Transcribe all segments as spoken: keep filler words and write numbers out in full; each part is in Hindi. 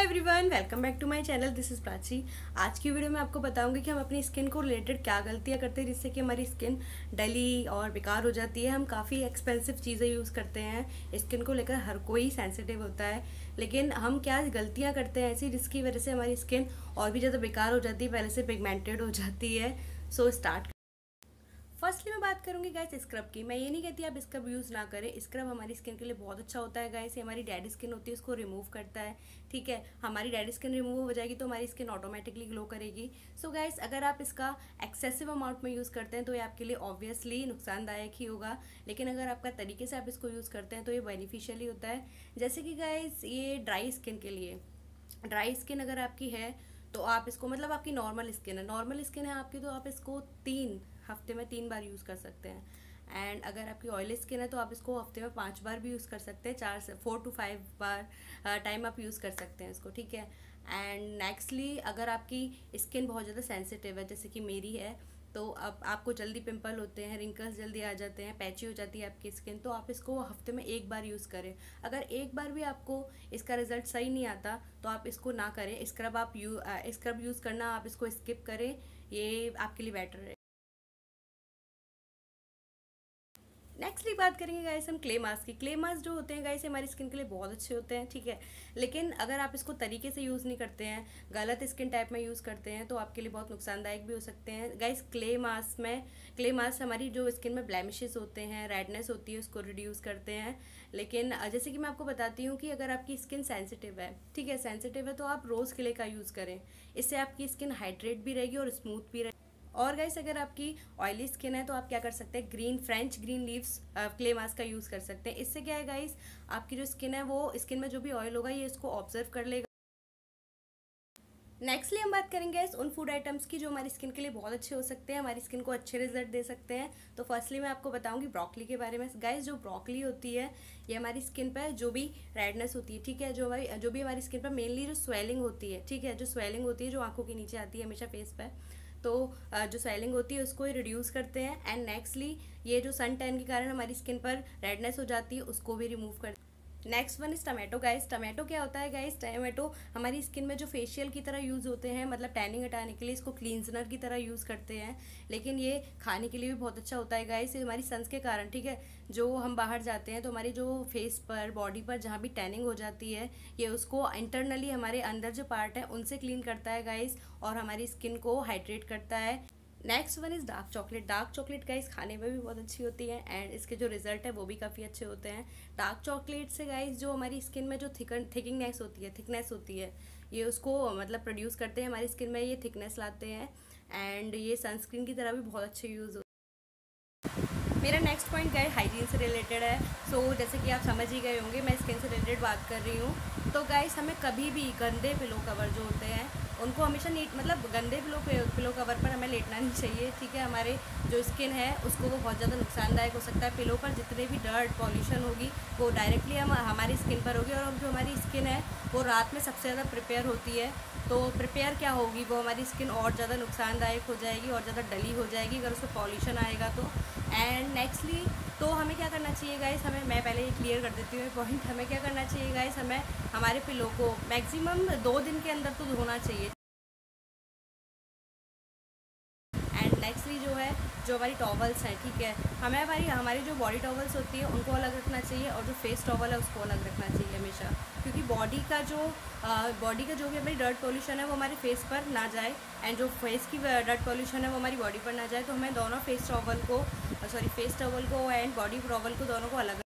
Everyone, welcome back to my channel. This is Prachi. आज की वीडियो में आपको बताऊंगी कि हम अपनी स्किन को रिलेटेड क्या गलतियां करते हैं जिससे कि हमारी स्किन डली और बेकार हो जाती है। हम काफ़ी एक्सपेंसिव चीज़ें यूज़ करते हैं, स्किन को लेकर हर कोई सेंसिटिव होता है, लेकिन हम क्या गलतियां करते हैं ऐसी जिसकी वजह से हमारी स्किन और भी ज़्यादा बेकार हो जाती है, पहले से पिगमेंटेड हो जाती है। So start. फर्स्टली मैं बात करूंगी गाइस स्क्रब की। मैं ये नहीं कहती आप स्क्रब यूज़ ना करें, स्क्रब हमारी स्किन के लिए बहुत अच्छा होता है गाइस। ये हमारी डेड स्किन होती है उसको रिमूव करता है, ठीक है। हमारी डेड स्किन रिमूव हो जाएगी तो हमारी स्किन ऑटोमेटिकली ग्लो करेगी। सो so गाइस, अगर आप इसका एक्सेसिव अमाउंट में यूज़ करते हैं तो ये आपके लिए ऑब्वियसली नुकसानदायक ही होगा, लेकिन अगर आपका तरीके से आप इसको यूज़ करते हैं तो ये बेनिफिशियल ही होता है। जैसे कि गाइस ये ड्राई स्किन के लिए, ड्राई स्किन अगर आपकी है तो आप इसको, मतलब आपकी नॉर्मल स्किन है नॉर्मल स्किन है आपकी, तो आप इसको तीन हफ्ते में तीन बार यूज़ कर सकते हैं। एंड अगर आपकी ऑयली स्किन है तो आप इसको हफ्ते में पाँच बार भी यूज़ कर सकते हैं, चार से फोर टू फाइव बार टाइम आप यूज़ कर सकते हैं इसको, ठीक है। एंड नेक्स्टली, अगर आपकी स्किन बहुत ज़्यादा सेंसिटिव है जैसे कि मेरी है, तो अब आपको जल्दी पिंपल होते हैं, रिंकल्स जल्दी आ जाते हैं, पैची हो जाती है आपकी स्किन, तो आप इसको हफ्ते में एक बार यूज़ करें। अगर एक बार भी आपको इसका रिजल्ट सही नहीं आता तो आप इसको ना करें। स्क्रब आप यू स्क्रब यूज़ करना आप इसको स्किप करें, ये आपके लिए बेटर है। नेक्स्टली बात करेंगे गाइस हम क्ले मास्क की। क्ले मास्क जो होते हैं गाइस हमारी स्किन के लिए बहुत अच्छे होते हैं, ठीक है, लेकिन अगर आप इसको तरीके से यूज़ नहीं करते हैं, गलत स्किन टाइप में यूज़ करते हैं तो आपके लिए बहुत नुकसानदायक भी हो सकते हैं गाइस। क्ले मास्क में क्ले मास्क हमारी जो स्किन में ब्लैमिशेस होते हैं, रेडनेस होती है, उसको रिड्यूस करते हैं। लेकिन जैसे कि मैं आपको बताती हूँ कि अगर आपकी स्किन सेंसिटिव है, ठीक है, सेंसिटिव है तो आप रोज़ क्ले का यूज़ करें, इससे आपकी स्किन हाइड्रेट भी रहेगी और स्मूथ भी रहेगी। और गाइस अगर आपकी ऑयली स्किन है तो आप क्या कर सकते हैं, green french green leaves clay mask का यूज़ कर सकते हैं। इससे क्या है गाइस, आपकी जो स्किन है वो स्किन में जो भी ऑयल होगा ये इसको ऑब्जर्व कर लेगा। नेक्स्टली हम बात करेंगे इस उन फूड आइटम्स की जो हमारी स्किन के लिए बहुत अच्छे हो सकते हैं, हमारी स्किन को अच्छे रिजल्ट दे सकते हैं। तो फर्स्टली मैं आपको बताऊंगी ब्रोकली के बारे में। गाइस जो ब्रोकली होती है ये हमारी स्किन पर जो भी रेडनेस होती है, ठीक है, जो हमारी जो भी हमारी स्किन पर मेनली जो स्वेलिंग होती है, ठीक है, जो स्वेलिंग होती है जो आंखों के नीचे आती है हमेशा फेस पर, तो जो स्वेलिंग होती है उसको रिड्यूस करते हैं। एंड नेक्स्टली ये जो सन टैन के कारण हमारी स्किन पर रेडनेस हो जाती है उसको भी रिमूव करते हैं। Next one is tomato guys. Tomato क्या होता है गाइस, टमाटो हमारी स्किन में जो फेशियल की तरह यूज़ होते हैं, मतलब टैनिंग हटाने के लिए इसको क्लींजनर की तरह यूज़ करते हैं, लेकिन ये खाने के लिए भी बहुत अच्छा होता है गाइस। ये हमारी सन्स के कारण, ठीक है, जो हम बाहर जाते हैं तो हमारी जो फेस पर, बॉडी पर जहाँ भी टैनिंग हो जाती है ये उसको इंटरनली हमारे अंदर जो पार्ट है उनसे क्लीन करता है गाइस, और हमारी स्किन को हाइड्रेट करता है। Next one is dark chocolate. Dark chocolate guys खाने में भी बहुत अच्छी होती है एंड इसके जो रिजल्ट है वो भी काफ़ी अच्छे होते हैं। डार्क चॉकलेट से गाइस जो हमारी स्किन में जो थिकन थिकिंगनेस होती है थिकनेस होती है ये उसको मतलब प्रोड्यूस करते हैं, हमारी स्किन में ये थिकनेस लाते हैं। एंड ये सनस्क्रीन की तरह भी बहुत अच्छे यूज़ होते हैं। मेरा नेक्स्ट पॉइंट गाइस हाइजीन से रिलेटेड है। सो so, जैसे कि आप समझ ही गए होंगे मैं स्किन से रिलेटेड बात कर रही हूँ, तो गाइस हमें कभी भी गंदे पिलो कवर जो होते हैं उनको हमेशा नीट, मतलब गंदे पिलो पिलो कवर पर हमें लेटना नहीं चाहिए, ठीक है। हमारे जो स्किन है उसको वो बहुत ज़्यादा नुकसानदायक हो सकता है। पिलो पर जितने भी डर्ट पॉल्यूशन होगी वो डायरेक्टली हम हमारी स्किन पर होगी, और जो हमारी स्किन है वो रात में सबसे ज़्यादा प्रिपेयर होती है, तो प्रिपेयर क्या होगी, वो हमारी स्किन और ज़्यादा नुकसानदायक हो जाएगी और ज़्यादा डली हो जाएगी अगर उसमें पॉल्यूशन आएगा तो। एंड नेक्स्टली तो हमें क्या करना चाहिए गाइस, हमें मैं पहले ये क्लियर कर देती हूँ पॉइंट, हमें क्या करना चाहिए गाइस, हमें हमारे पिलो को मैक्सिमम दो दिन के अंदर तो धोना चाहिए। एंड नेक्स्टली जो है जो हमारी टॉवल्स हैं, ठीक है, हमें हमारी हमारी जो बॉडी टॉवल्स होती है उनको अलग रखना चाहिए और जो फेस टॉवल है उसको अलग रखना चाहिए हमेशा, क्योंकि बॉडी का जो बॉडी का जो भी हमारी डर्ट पॉल्यूशन है वो हमारे फेस पर ना जाए, एंड जो फेस की डर्ट पॉल्यूशन है वो हमारी बॉडी पर ना जाए। तो हमें दोनों फेस टॉवल को सॉरी फेस टॉवल को एंड बॉडी टॉवल को दोनों को अलग।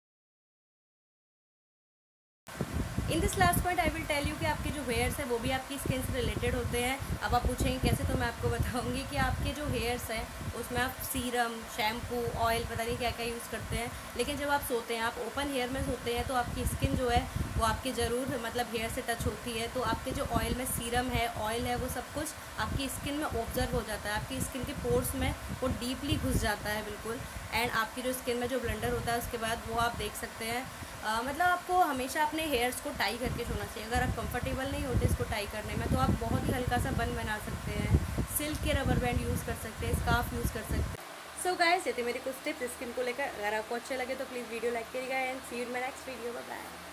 In this last point I will tell you कि आपके जो हेयर्स है वो भी आपकी स्किन से रिलेटेड होते हैं। अब आप पूछेंगे कैसे, तो मैं आपको बताऊंगी कि आपके जो हेयर्स हैं उसमें आप सीरम, शैम्पू, ऑयल, पता नहीं क्या क्या यूज़ करते हैं, लेकिन जब आप सोते हैं, आप ओपन हेयर में सोते हैं, तो आपकी स्किन जो है वो आपके ज़रूर मतलब हेयर से टच होती है, तो आपके जो ऑयल में सीरम है, ऑयल है, वो सब कुछ आपकी स्किन में ऑब्जर्व हो जाता है, आपकी स्किन के पोर्स में वो डीपली घुस जाता है बिल्कुल। एंड आपकी जो स्किन में जो ब्लंडर होता है उसके बाद वो आप देख सकते हैं। आ, मतलब आपको हमेशा अपने हेयर्स को टाई करके सोना चाहिए। अगर आप कंफर्टेबल नहीं होते इसको टाई करने में तो आप बहुत ही हल्का सा बन बना सकते हैं, सिल्क के रबर बैंड यूज़ कर सकते हैं, स्कार्फ यूज़ कर सकते हैं। सो गाइस ये थे मेरे कुछ टिप्स स्किन को लेकर। अगर आपको अच्छे लगे तो प्लीज़ वीडियो लाइक करिएगा and see you in my next video. Bye bye.